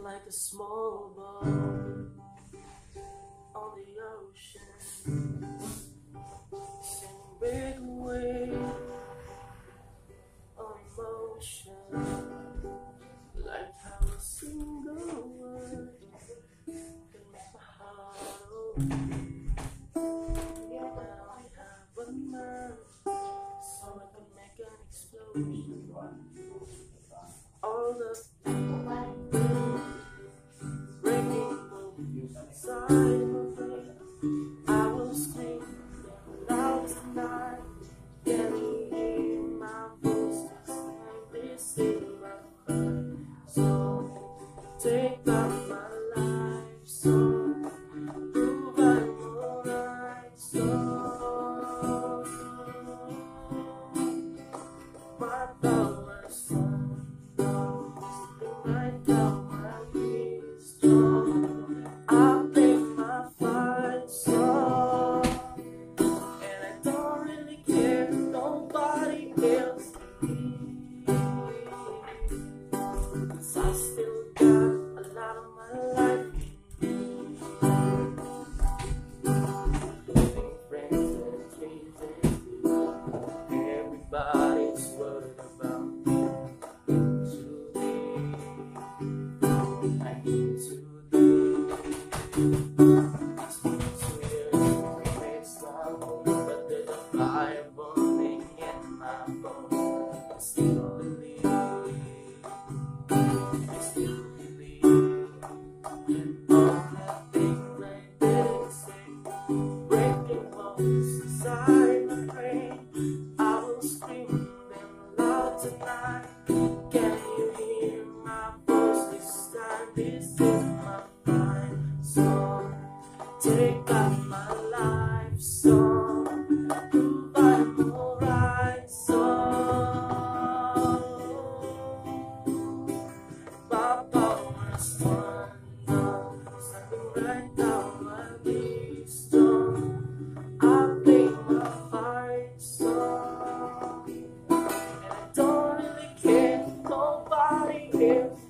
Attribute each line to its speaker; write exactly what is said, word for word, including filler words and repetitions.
Speaker 1: like a small boat on the ocean, singing big wave on emotion, like how a single word can make my heart open. Now we have a mind, so I can make an explosion. All the breaking inside my brain, I will scream loud tonight. Can you hear my voice this time? This is my fight. So take back my life, so prove I'm alright. So my power son, right now my wisdom, I play my fight song, and I don't really care, nobody else believes, 'cause I still got a lot of my life in me. Friends and dreams, everybody's worried about me. I need to leave. It's been two years since I made my home, but there's a fire burning in my bones. I still believe, I still believe in all the things I didn't say, breaking bones inside my brain. I will scream them loud tonight. Can you hear my voice this time? This is my fight song. Take back my life song. Prove I'm alright song. My power's one now, standing right down my wisdom. I play my fight song, and I don't really care, nobody else.